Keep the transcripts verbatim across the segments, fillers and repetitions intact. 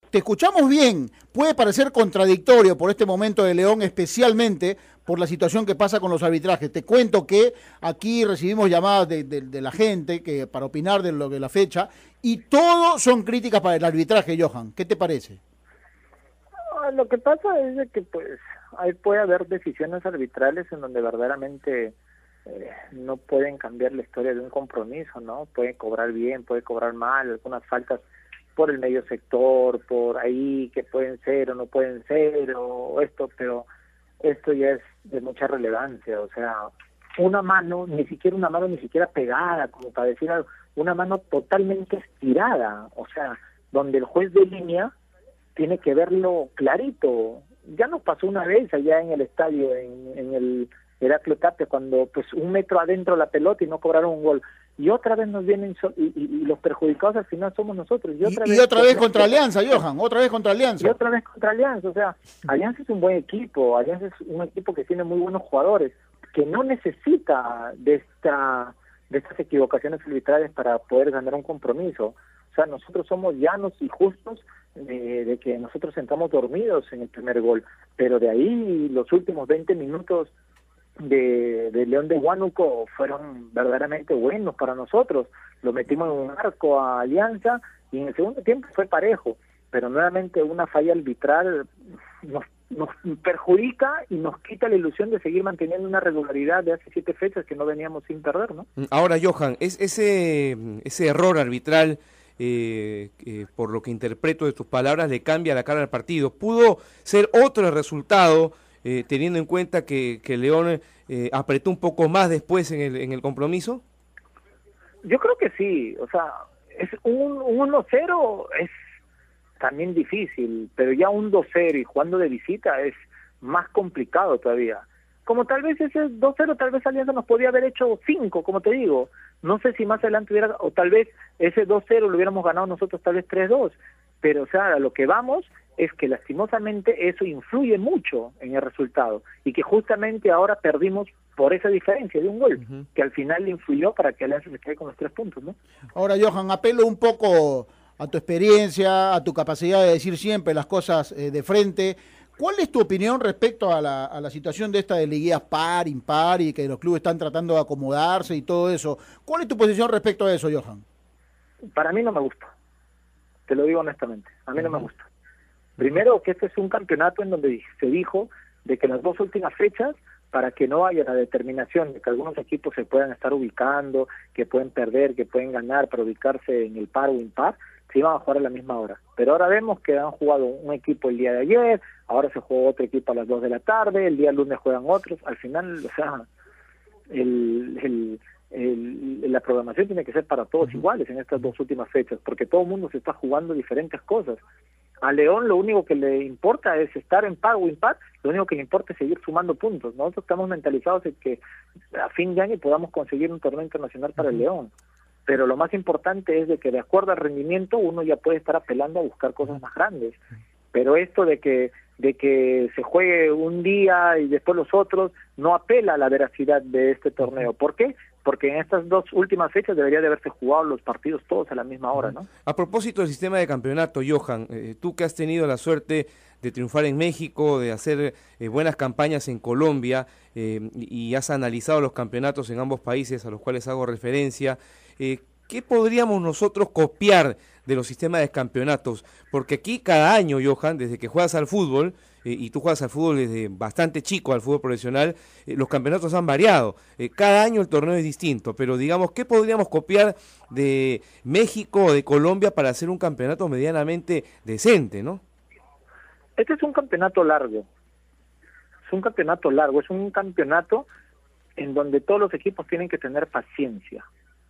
te escuchamos bien, puede parecer contradictorio por este momento de León, especialmente por la situación que pasa con los arbitrajes. Te cuento que aquí recibimos llamadas de, de, de la gente que para opinar de lo de la fecha, y todo son críticas para el arbitraje, Johan. ¿Qué te parece? Lo que pasa es de que pues ahí puede haber decisiones arbitrales en donde verdaderamente eh, no pueden cambiar la historia de un compromiso, ¿no? Pueden cobrar bien, puede cobrar mal, algunas faltas por el medio sector, por ahí que pueden ser o no pueden ser, o esto, pero esto ya es de mucha relevancia, o sea, una mano, ni siquiera una mano ni siquiera pegada, como para decir algo, una mano totalmente estirada, o sea, donde el juez de línea tiene que verlo clarito. Ya nos pasó una vez allá en el estadio, en, en el Heraclio Tapia, cuando pues un metro adentro la pelota y no cobraron un gol. Y otra vez nos vienen, so y, y, y los perjudicados al final somos nosotros. Y otra y, vez, y otra vez contra Alianza, Johan, otra vez contra Alianza. Y otra vez contra Alianza, o sea, Alianza es un buen equipo, Alianza es un equipo que tiene muy buenos jugadores, que no necesita de esta de estas equivocaciones arbitrales para poder ganar un compromiso. O sea, nosotros somos llanos y justos de, de que nosotros entramos dormidos en el primer gol, pero de ahí los últimos veinte minutos de, de León de Huánuco fueron verdaderamente buenos para nosotros. Lo metimos en un arco a Alianza y en el segundo tiempo fue parejo, pero nuevamente una falla arbitral nos, nos perjudica y nos quita la ilusión de seguir manteniendo una regularidad de hace siete fechas que no veníamos sin perder, ¿no? Ahora, Johan, es ese, ese error arbitral, Eh, eh, por lo que interpreto de tus palabras, le cambia la cara al partido. ¿Pudo ser otro el resultado, eh, teniendo en cuenta que, que León eh, apretó un poco más después en el, en el compromiso? Yo creo que sí, o sea, es un, un uno cero es también difícil, pero ya un dos cero y jugando de visita es más complicado todavía. Como tal vez ese dos cero, tal vez Alianza nos podía haber hecho cinco, como te digo. No sé si más adelante hubiera, o tal vez ese dos cero lo hubiéramos ganado nosotros tal vez tres dos. Pero, o sea, a lo que vamos es que lastimosamente eso influye mucho en el resultado. Y que justamente ahora perdimos por esa diferencia de un gol, uh-huh. que al final le influyó para que Alianza se quede con los tres puntos, ¿no? Ahora, Johan, apelo un poco a tu experiencia, a tu capacidad de decir siempre las cosas eh, de frente. ¿Cuál es tu opinión respecto a la, a la situación de esta de liguillas par, impar y que los clubes están tratando de acomodarse y todo eso? ¿Cuál es tu posición respecto a eso, Johan? Para mí no me gusta, te lo digo honestamente, a mí no me gusta. Primero que este es un campeonato en donde se dijo de que en las dos últimas fechas, para que no haya la determinación de que algunos equipos se puedan estar ubicando, que pueden perder, que pueden ganar para ubicarse en el par o impar, se iban a jugar a la misma hora. Pero ahora vemos que han jugado un equipo el día de ayer, ahora se jugó otro equipo a las dos de la tarde, el día lunes juegan otros. Al final, o sea, el, el, el, la programación tiene que ser para todos iguales en estas dos últimas fechas, porque todo el mundo se está jugando diferentes cosas. A León lo único que le importa es estar en par o impar, lo único que le importa es seguir sumando puntos. Nosotros estamos mentalizados en que a fin de año podamos conseguir un torneo internacional para el León. Pero lo más importante es de que de acuerdo al rendimiento uno ya puede estar apelando a buscar cosas más grandes. Pero esto de que de que se juegue un día y después los otros no apela a la veracidad de este torneo. ¿Por qué? Porque en estas dos últimas fechas debería de haberse jugado los partidos todos a la misma hora, ¿no? A propósito del sistema de campeonato, Johan, eh, tú que has tenido la suerte de triunfar en México, de hacer eh, buenas campañas en Colombia eh, y has analizado los campeonatos en ambos países a los cuales hago referencia, eh, ¿qué podríamos nosotros copiar de los sistemas de campeonatos? Porque aquí cada año, Johan, desde que juegas al fútbol, eh, y tú juegas al fútbol desde bastante chico, al fútbol profesional, eh, los campeonatos han variado. Eh, cada año el torneo es distinto, pero digamos, ¿qué podríamos copiar de México o de Colombia para hacer un campeonato medianamente decente, no? Este es un campeonato largo. Es un campeonato largo, es un campeonato en donde todos los equipos tienen que tener paciencia.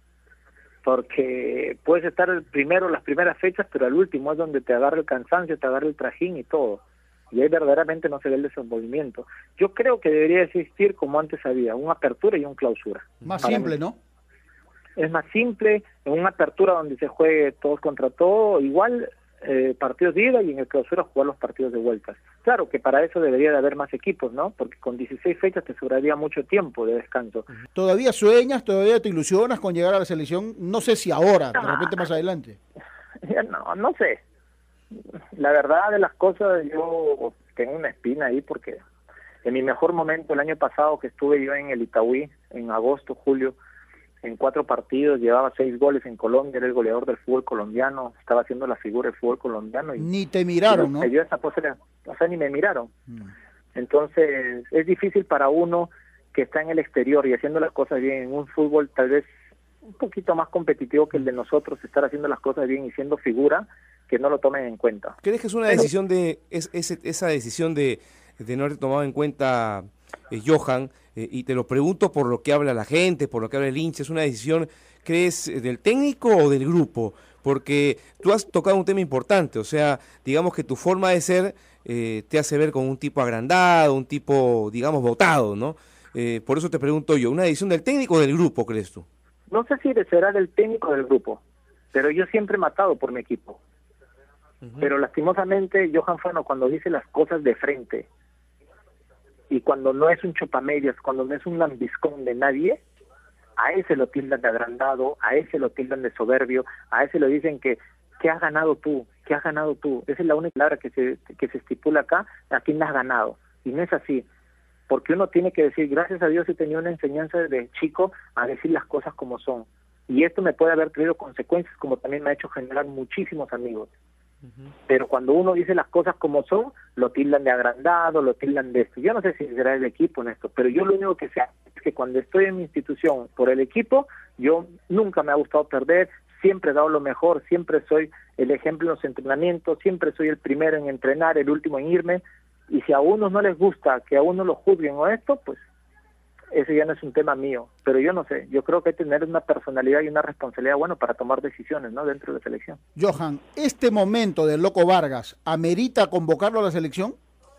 Porque puedes estar el primero las primeras fechas, pero al último es donde te agarra el cansancio, te agarra el trajín y todo. Y ahí verdaderamente no se ve el desenvolvimiento. Yo creo que debería existir como antes había, una apertura y una clausura. Más simple, mí. ¿no? Es más simple, en una apertura donde se juegue todos contra todo, igual eh, partidos de ida y en el clausura jugar los partidos de vueltas. Claro que para eso debería de haber más equipos, ¿no? Porque con dieciséis fechas te sobraría mucho tiempo de descanso. ¿Todavía sueñas, todavía te ilusionas con llegar a la selección? No sé si ahora, de repente más adelante. No, no sé. La verdad de las cosas, yo tengo una espina ahí porque en mi mejor momento el año pasado que estuve yo en el Itaúí, en agosto, julio, en cuatro partidos, llevaba seis goles en Colombia, era el goleador del fútbol colombiano, estaba haciendo la figura del fútbol colombiano. Y, ni te miraron, ¿no? Me dio esa posibilidad, o sea, ni me miraron. Mm. Entonces, es difícil para uno que está en el exterior y haciendo las cosas bien, en un fútbol tal vez un poquito más competitivo que el de nosotros, estar haciendo las cosas bien y siendo figura, que no lo tomen en cuenta. ¿Crees que es una decisión de, es, es, esa decisión de, de no haber tomado en cuenta, eh, Johan, eh, y te lo pregunto por lo que habla la gente, por lo que habla el hincha, es una decisión, crees, del técnico o del grupo? Porque tú has tocado un tema importante, o sea, digamos que tu forma de ser eh, te hace ver como un tipo agrandado, un tipo, digamos, votado, ¿no? Eh, por eso te pregunto yo, ¿una decisión del técnico o del grupo, crees tú? No sé si será del técnico o del grupo, pero yo siempre he matado por mi equipo. Uh-huh. Pero lastimosamente, Johan Fano, cuando dice las cosas de frente, y cuando no es un chupamedias, cuando no es un lambiscón de nadie, a ese lo tildan de agrandado, a ese lo tildan de soberbio, a ese lo dicen que, ¿qué has ganado tú? ¿Qué has ganado tú? Esa es la única palabra que se, que se estipula acá, ¿a quién has ganado? Y no es así. Porque uno tiene que decir, gracias a Dios he tenido una enseñanza desde chico a decir las cosas como son. Y esto me puede haber traído consecuencias, como también me ha hecho generar muchísimos amigos. Uh-huh. Pero cuando uno dice las cosas como son, lo tildan de agrandado, lo tildan de esto. Yo no sé si será el equipo en esto, pero yo lo único que sé es que cuando estoy en mi institución por el equipo, yo nunca me ha gustado perder, siempre he dado lo mejor, siempre soy el ejemplo en los entrenamientos, siempre soy el primero en entrenar, el último en irme. Y si a unos no les gusta que a uno lo juzguen o esto, pues ese ya no es un tema mío. Pero yo no sé, yo creo que hay que tener una personalidad y una responsabilidad bueno para tomar decisiones, ¿no?, dentro de la selección. Johan, ¿este momento del Loco Vargas amerita convocarlo a la selección?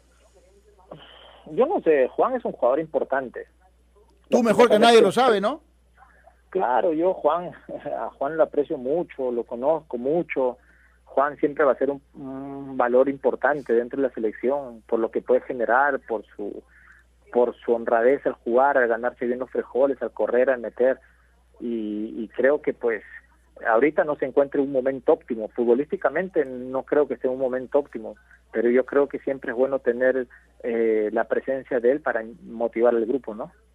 Yo no sé, Juan es un jugador importante. Tú mejor que nadie lo sabe, ¿no? Claro, yo Juan, a Juan lo aprecio mucho, lo conozco mucho. Juan siempre va a ser un, un valor importante dentro de la selección, por lo que puede generar, por su por su honradez al jugar, al ganarse bien los frijoles, al correr, al meter, y, y creo que pues ahorita no se encuentra en un momento óptimo, futbolísticamente no creo que esté en un momento óptimo, pero yo creo que siempre es bueno tener eh, la presencia de él para motivar al grupo, ¿no?